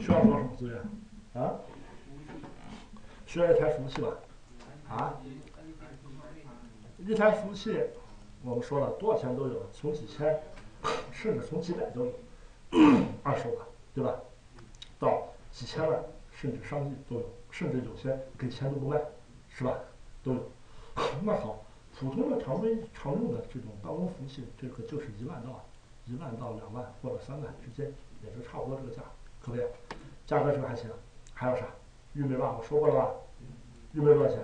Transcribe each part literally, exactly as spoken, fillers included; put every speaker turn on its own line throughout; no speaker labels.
需要多少什么资源？啊？需要一台服务器吧？啊？一台服务器，我们说了多少钱都有，从几千，甚至从几百都有，二手的，对吧？到几千万，甚至上亿都有，甚至有些给钱都不卖，是吧？都有。那好，普通的常规常用的这种办公服务器，这个就是一万到一万到两万或者三万之间，也就差不多这个价，可不可以？价格这个还行。还有啥？玉梅吧，我说过了吧？玉梅多少钱？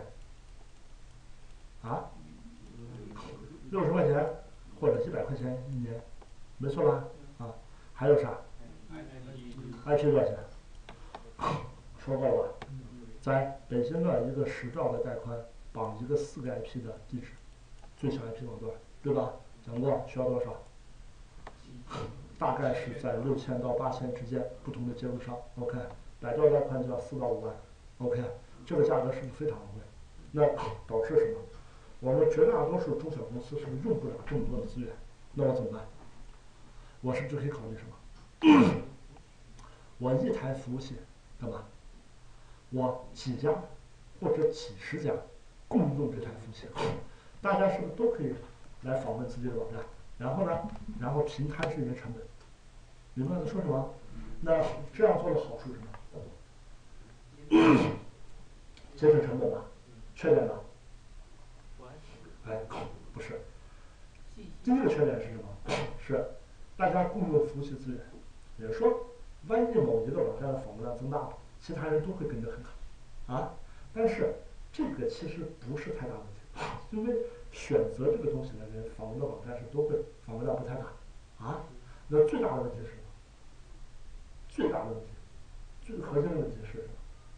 啊？六十块钱或者一百块钱一年，没错吧？啊，还有啥 ？I P 多少钱？说过了吧？在北京的一个十兆的带宽绑一个四个 I P 的地址，最小 I P 网段，对吧？讲过需要多少？大概是在六千到八千之间，不同的接入商。OK， 百兆带宽就要四到五万。OK， 这个价格是不是非常的贵？那导致什么？我们绝大多数中小公司是不是用不了这么多的资源？那我怎么办？我是不是就可以考虑什么？我一台服务器干嘛？我几家或者几十家共用这台服务器，大家是不是都可以来访问自己的网站？然后呢，然后平摊这些成本，明白我在说什么？那这样做的好处是什么？节省成本吧，缺点呢？哎，不是。第一个缺点是什么？是大家共用服务器资源，也就是说，万一某一个网站的访问量增大了，其他人都会跟着很卡，啊，但是这个其实不是太大问题，因为选择这个东西的人访问的网站是都会访问量不太大，啊，那最大的问题是什么？最大的问题，最核心的问题是什么？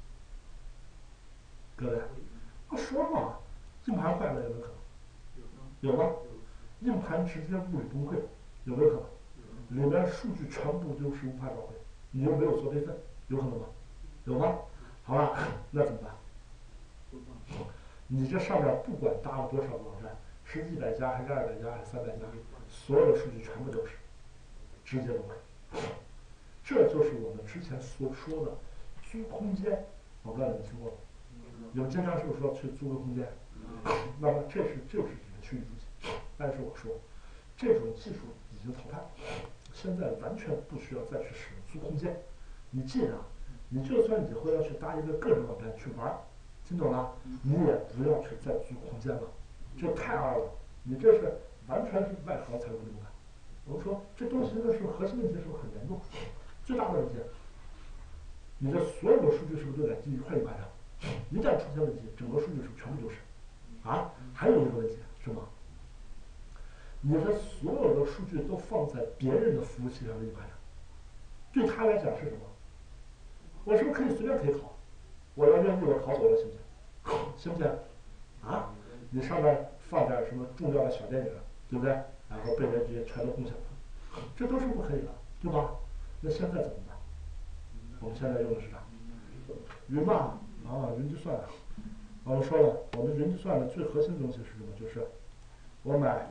各位，我说嘛，硬盘坏了有没有可能？有吗？硬盘直接物理崩溃，有没有可能？里面数据全部丢失，无法找回，你又没有做备份，有可能吗？有吗？好吧，那怎么办？你这上面不管搭了多少个网站，是一百家还是二百家还是三百家，所有的数据全部丢失，直接崩溃。这就是我们之前所说的租空间，我不知道你们听过吗？有经常是不是说去租个空间？那么这是就是指的虚拟主机，但是我说，这种技术已经淘汰了，现在完全不需要再去使用租空间。你既然，你就算以后要去搭一个个人网站去玩，听懂了？你也不要去再租空间了，这太二了。你这是完全是外行才会明白。我们说这东西那是核心问题，是不是很严重？最大的问题，你的所有的数据是不是都在基于快硬盘上？一旦出现问题，整个数据是不是全部丢失？啊，还有一个问题是什么？你的所有的数据都放在别人的服务器上的硬盘上，对他来讲是什么？我是不是可以随便可以拷？我要愿意我拷走了行不行？行不行？啊，你上面放点什么重要的小电影，对不对？然后被人直接全都共享了，这都是不可以的，对吧？那现在怎么办？我们现在用的是啥？云吧，啊，云计算。我们说了，我们云计算的最核心的东西是什么？就是我买，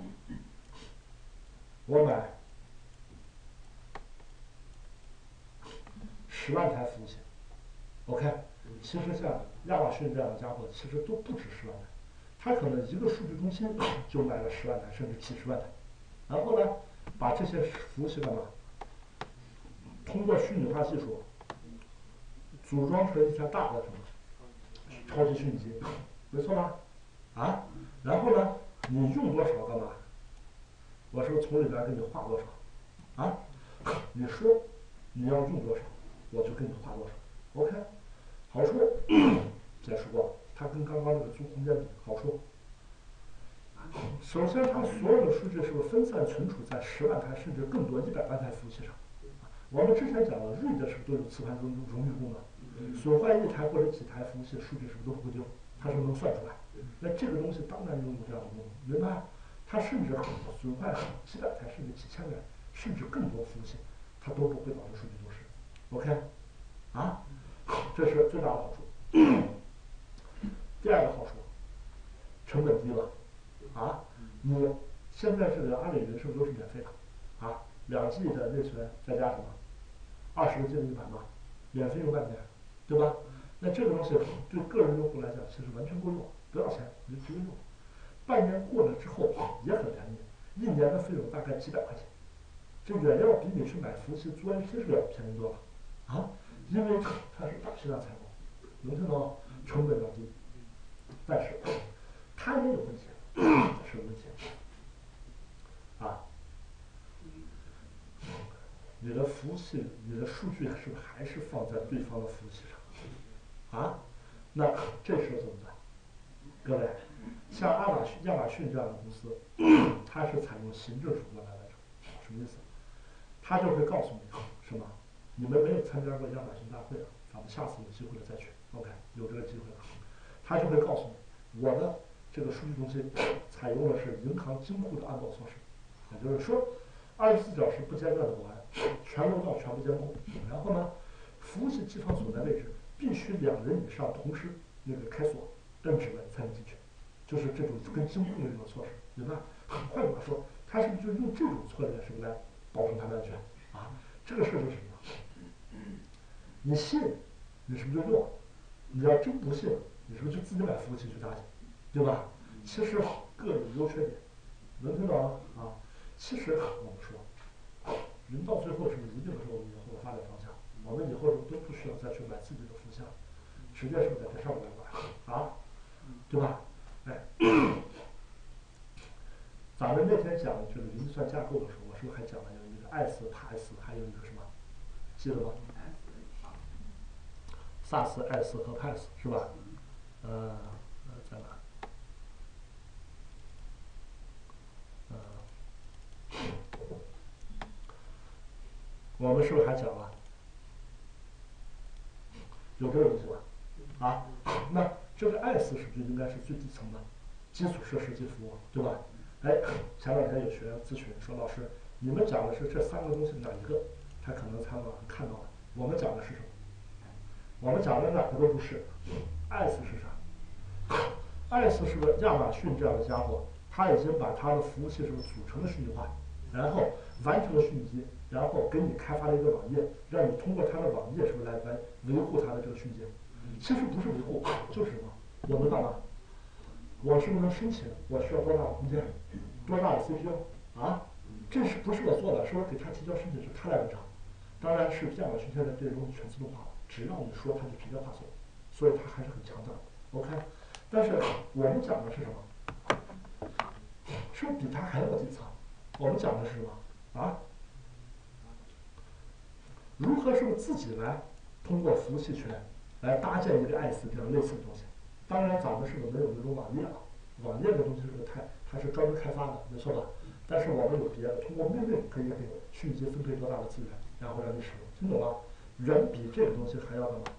我买十万台服务器 ，OK。其实像亚马逊这样的家伙，其实都不止十万台，他可能一个数据中心就买了十万台，甚至几十万台。然后呢，把这些服务器干嘛？通过虚拟化技术组装成一台大的什么超级虚拟机，没错吧？啊，然后呢，你用多少干嘛？我是不是从里边给你划多少？啊，你说你要用多少，我就给你划多少。OK， 好处解释过，它跟刚刚那个租空间比，好处。首先，它所有的数据是不是分散存储在十万台甚至更多一百万台服务器上？我们之前讲了 ，RAID 是不是都有磁盘容容域功能？损坏一台或者几台服务器，数据是不是都不会丢？它是不是能算出来？那这个东西当然拥有这样的功能，明白？它甚至损坏几百台甚至几千台甚至更多服务器，它都不会导致数据丢失。OK， 啊，这是最大的好处。第二个好处，成本低了。啊，你现在这个阿里云是不是都是免费的？啊，两 G 的内存再加什么？二十个 G 的硬盘嘛， 免费用半年，对吧？那这个东西对个人用户来讲其实完全够用，不要钱，你就直接用。半年过了之后也很便宜，一年的费用大概几百块钱，这远要比你去买服务器租 I P 是要便宜多了啊，因为它是大批量采购，能听到成本要低，但是它也有问题，是问题啊。你的服务器，你的数据是不是还是放在对方的服务器上啊？那这时候怎么办？各位，像亚马逊、亚马逊这样的公司，它是采用行政手段来完成，什么意思？他就会告诉你，是吗？你们没有参加过亚马逊大会啊，咱们下次有机会了再去。OK， 有这个机会了，他就会告诉你，我的这个数据中心采用的是银行金库的安保措施，也就是说，二十四小时不间断的保安，全楼道全部监控。然后呢，服务器机房所在位置必须两人以上同时那个开锁，摁指纹才能进去，就是这种跟金库的这种措施，明白？换句话说，他是不是就用这种策略是不是来保证他的安全啊？这个事就是什么？你信，你是不是就用？你要真不信，你是不是就自己买服务器去搭去，对吧？其实各有优缺点，能听到吗？啊，其实我们说，人到最后是不是一定是我们以后的发展方向？我们以后都不需要再去买自己的服务器了，直接是不是在这上面来管啊？对吧？哎，咱们那天讲就是云计算架构的时候，我是不是还讲了有一个 I S P A S， 还有一个什么？记得吗 ？S A S、I S 和 P A S 是吧？呃，呃，在哪？呃，我们是不是还讲了？有这个东西吧？啊，那这个 I S 是不是应该是最底层的基础设施及服务，对吧？哎，前两天有学员咨询说，老师，你们讲的是这三个东西哪一个？他可能参考看到了，我们讲的是什么？我们讲的哪个都不是。I S 是啥？I S 是不是亚马逊这样的家伙，他已经把他的服务器什么组成的虚拟化，然后完成了虚拟机，然后给你开发了一个网页，让你通过他的网页是不是来来维护他的这个虚拟机？其实不是维护，就是什么？我能干嘛？我是不是能申请？我需要多大的空间？多大的 C P U？ 啊？这是不是我做的？是我给他提交申请，是他来完成。当然是亚马逊现在这些东西全自动化了，只要你说它就直接发送，所以它还是很强大的。OK， 但是我们讲的是什么？是不是比它还要底层？我们讲的是什么？啊？如何是不是自己来通过服务器权来搭建一个 I S 这样类似的东西？当然，咱们是不是没有那种网页啊？网页的东西是不是太它是专门开发的，没错吧？但是我们有别的，通过命令可以给虚拟机分配多大的资源，然后让你使用，听懂吗？远比这个东西还要干嘛？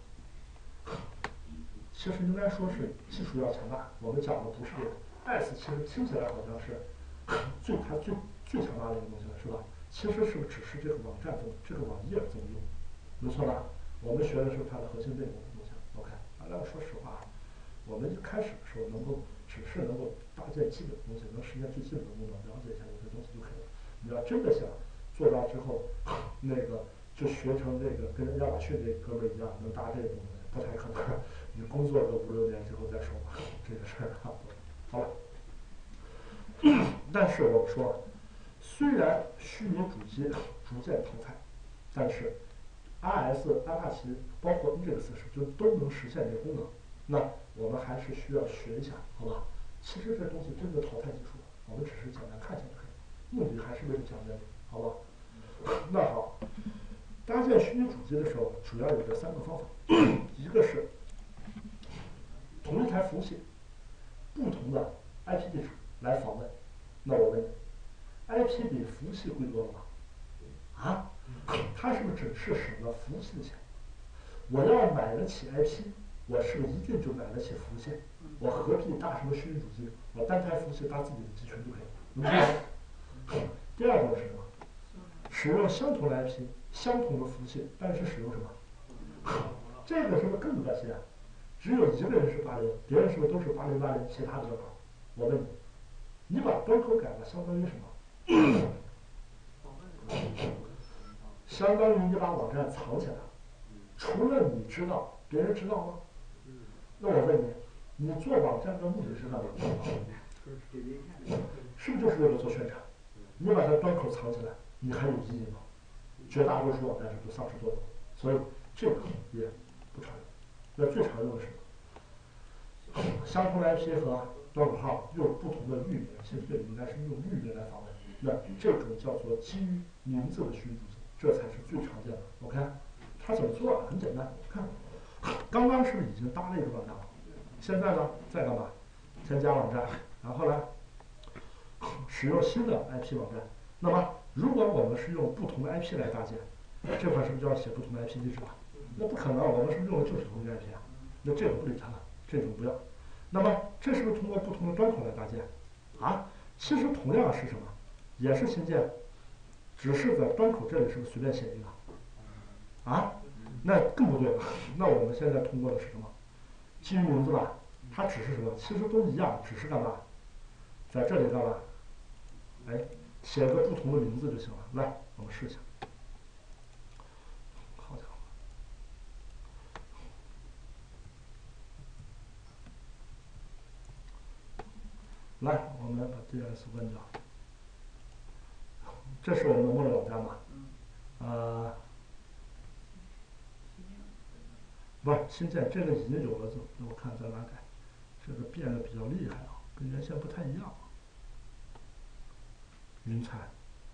其实应该说是技术要强大。我们讲的不是这个 I S， 其实听起来好像是最它最最强大的一个东西了，是吧？其实是不是只是这个网站怎么这个网页怎么用，没错吧？我们学的是它的核心内容的东西。OK， 大家说实话，我们一开始的时候能够只是能够搭建基本的东西，能实现最基本的功能，了解一下有些东西就可以了。你要真的想做到之后，那个就学成这个跟亚马逊这哥们儿一样能搭这个东西，不太可能。你工作个五六年之后再说吧，这个事儿啊。好了，但是我们说，虽然虚拟主机逐渐淘汰，但是 I S、阿帕奇包括 Unix 是就都能实现这个功能。那我们还是需要学一下，好吧？其实这东西真的淘汰技术，我们只是简单看一下就可以，目的还是为了讲原理，好吧？那好，搭建虚拟主机的时候，主要有这三个方法，一个是同一台服务器，不同的 I P 地址来访问。那我问你 ，I P 比服务器贵多了吗？啊？它是不是只是省了服务器的钱？我要买得起 I P， 我是不是一定就买得起服务器？我何必搭什么虚拟主机？我单台服务器搭自己的集群就可以了，能明白？第二种是什么？使用相同的 I P， 相同的服务器，但是使用什么？这个是不是更恶心啊？只有一个人是八零，别人是不是都是八零八零，其他的都好？我问你，你把端口改了，相当于什么？相当于你把网站藏起来了， 除了你知道，别人知道吗？那我问你，你做网站的目的是干嘛？是不是就是为了做宣传？你把它端口藏起来，你还有意义吗？绝大多数网站是都丧失作用，所以这个也不常用。那最常用的是什么？相同的 I P 和端口号用不同的域名，其实这里应该是用域名来访问。那这种叫做基于名字的虚拟主机，这才是最常见的。OK， 它怎么做啊？很简单，看，刚刚是不是已经搭了一个网站了？现在呢，再干嘛？添加网站，然后呢，使用新的 I P 网站。那么，如果我们是用不同的 I P 来搭建，这块是不是就要写不同的 I P 地址了？那不可能，我们是不是用的就是同一个 I P 啊？那这个不理它了，这种不要。那么，这是不是通过不同的端口来搭建？啊，其实同样是什么？也是新建，只是在端口这里是不是随便写一个？啊，那更不对了。那我们现在通过的是什么？基于名字吧，它只是什么？其实都一样，只是干嘛？在这里干嘛？哎，写个不同的名字就行了。来，我们试一下。好家伙！来，我们把 D S 关掉。这是我们的默认网站嘛？呃，不是新建，这个已经有了，就我看在哪改？这个变得比较厉害啊，跟原先不太一样。云彩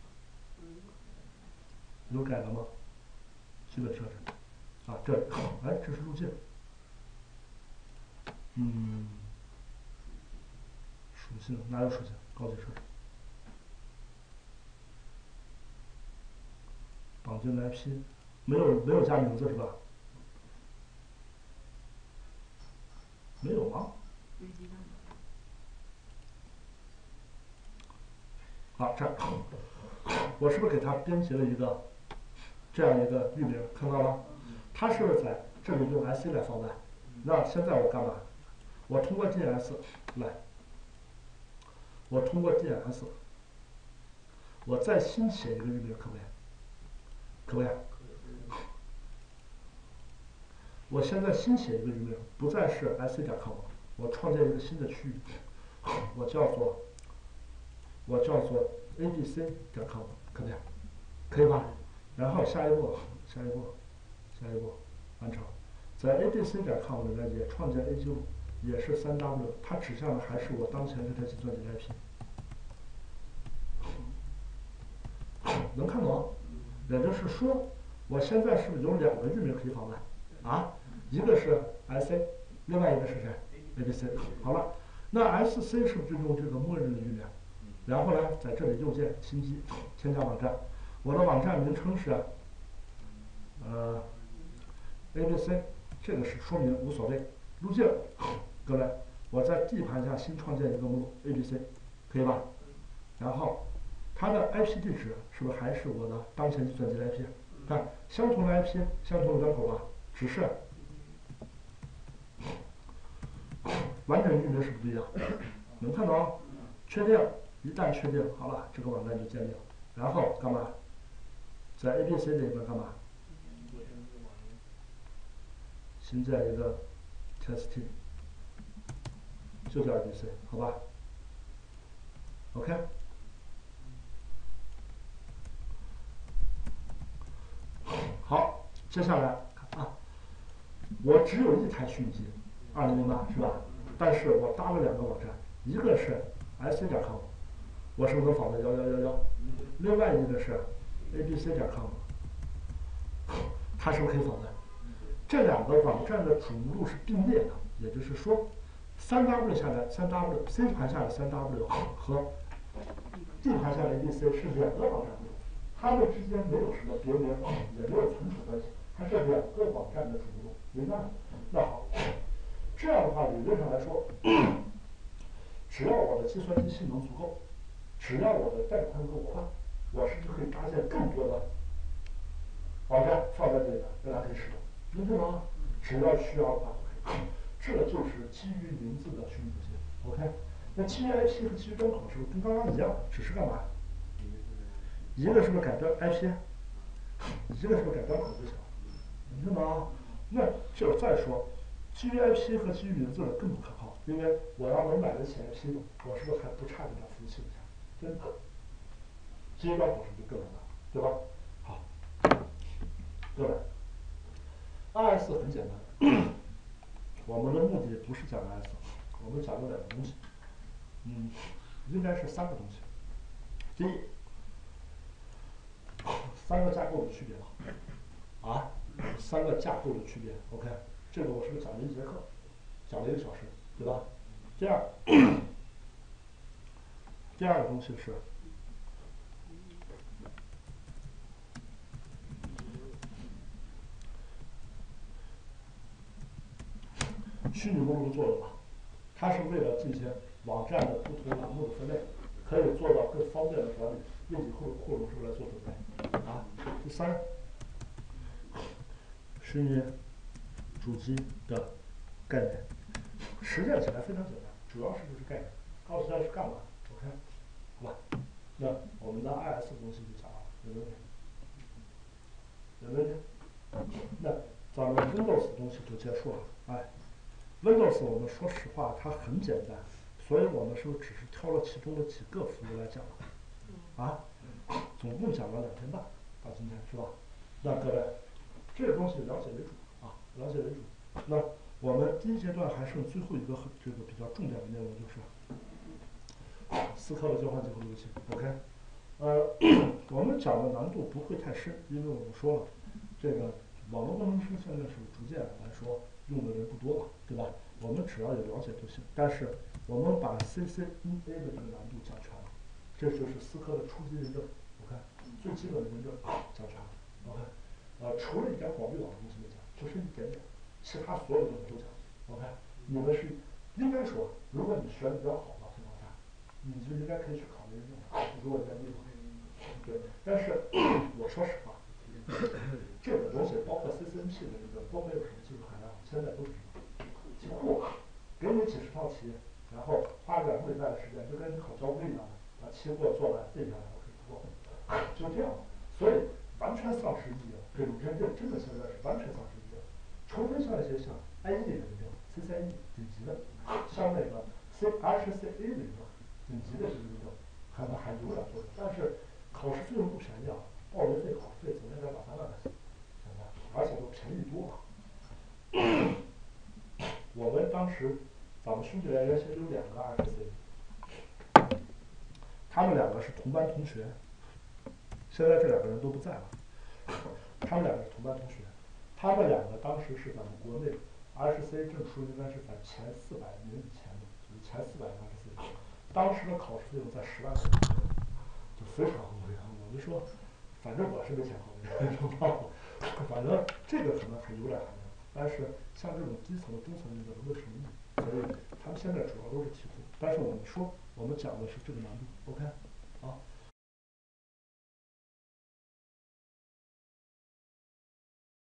有改了吗？基本设置啊，这哎，这是路径。嗯，属性哪有属性？高级设置。绑定的 I P 没有没有加名字是吧？没有吗？好，这儿我是不是给它编辑了一个这样一个域名？看到了？它是不是在这里用 S C 来访问？那现在我干嘛？我通过 D S 来，我通过 D S， 我再新写一个域名，可不可以？可不可以？我现在新写一个域名，不再是 S C 点 com， 我创建一个新的区域，我叫做我叫做 A B C 点 com， 可不可以？可以吧？然后下一步，下一步，下一步，完成。在 A B C 点 com 里面也创建 A 记录，也是 三 W， 它指向的还是我当前这台计算机的 I P。能看懂？也就是说，我现在是不是有两个域名可以访问？啊，一个是 S C， 另外一个是谁 ？A B C。好了，那 S C 是不是就用这个默认的域名？然后呢，在这里右键新机，添加网站。我的网站名称是呃 A B C， 这个是说明无所谓。路径，各位，我在 D 盘下新创建一个目录 A B C， 可以吧？然后它的 I P 地址是不是还是我的当前计算机的 I P？ 看，相同的 I P， 相同的端口吧，只是完整域名是不一样。能看到？确定，一旦确定，好了，这个网站就建立了。然后干嘛？在 A B C 里边干嘛？新建一个 test， 就叫 A B C， 好吧 ？OK。好，接下来看啊，我只有一台虚拟机，二零零八是吧？但是我搭了两个网站，一个是 S C 点 com， 我是不是能访问幺幺幺幺？另外一个是 A B C 点 com， 它是不是可以访问？这两个网站的主目录是并列的，也就是说，三 W 下来三 W，C 盘下的三 W 和 D 盘下的 A B C 是两个网站目录，它们之间没有什么别名，也没有存储关系，它是两个网站的主目录，明白吗？那好，这样的话，理论上来说，只要我的计算机性能足够，只要我的带宽够宽，我是不是可以搭建更多的网站放在这里边，让它可以使用？明白吗？只要需要的话都可以。这就是基于名字的虚拟主机。OK， 那基于 I P 和基于端口是不是跟刚刚一样？只是干嘛？一个是不是改端 I P， 一个是不是改端口就行了？明白吗？ 那就再说，基于 I P 和基于名字的更不可靠，因为我要能买得起 I P 的，我是不是还不差这点服务器的钱？真的，基于端口是不是更难了，对吧？好，各位 ，I S 很简单，我们的目的不是讲 I S， 我们讲了两个东西，嗯，应该是三个东西。第一，三个架构的区别吧，啊，三个架构的区别 ，OK， 这个我是不是讲了一节课，讲了一个小时，对吧？第二，第二个东西是虚拟目录的作用吧，它是为了进行网站的不同栏目的分类，可以做到更方便的管理，用以后的扩容时候来做准备。啊，第三，虚拟主机的概念，实践起来非常简单，主要是就是概念，告诉大家是干嘛 ，OK， 好吧？那我们的 I S 的东西就讲完了，有没有问题？有没有问题？那咱们 Windows 的东西就结束了，哎。Windows 我们说实话它很简单，所以我们是不是只是挑了其中的几个服务来讲？啊，总共讲了两天半，到今天是吧？那各位，这个东西了解为主啊，了解为主。那我们第一阶段还剩最后一个很这个比较重点的内容，就是思科的交换机和路由器 ，OK？ 呃，我们讲的难度不会太深，因为我们说了，这个网络工程师现在是逐渐来说用的人不多了，对吧？我们只要有了解就行。但是我们把 C C N A 的这个难度讲全了，这就是思科的初级认证 ，OK？ 最基本的认证讲全了 ，OK？ 呃，除了一点广域网的东西没讲，就是一点点，其他所有的东西都讲 ，OK？ 你们是应该说，如果你学的比较好的情况下，你就应该可以去考虑认证，如果愿意的话。对，但是我说实话，这个东西包括 C C N P 的这个都没有什么技术含量，现在都知道。题库给你几十道题，然后花点个礼拜的时间，就跟你考交规一样的，把期货做完背下来 OK 过，就这样。所以完全丧失意义了，这种认证真的现在是完全丧失意义了。除非像一些像 I E 的认证 ，C C I E 顶级的，像那个 C H C A 的认证顶级的这个认证，可能还有点作用，但是考试费用不便宜啊，报名费、考试费总应该两三万块钱，现在而且都便宜多了。我们当时，咱们兄弟连原先有两个 H C， 他们两个是同班同学，现在这两个人都不在了。他们两个是同班同学，他们两个当时是咱们国内 H C 证书应该是在前四百名以前的，就是前四百个 H C， 当时的考试费用在十万块钱，就非常贵啊！我就说，反正我是没钱考虑，反正这个可能还有点含量。但是像这种基层的、中层认证没有什么意义，所以他们现在主要都是题库。但是我们说，我们讲的是这个难度 ，OK？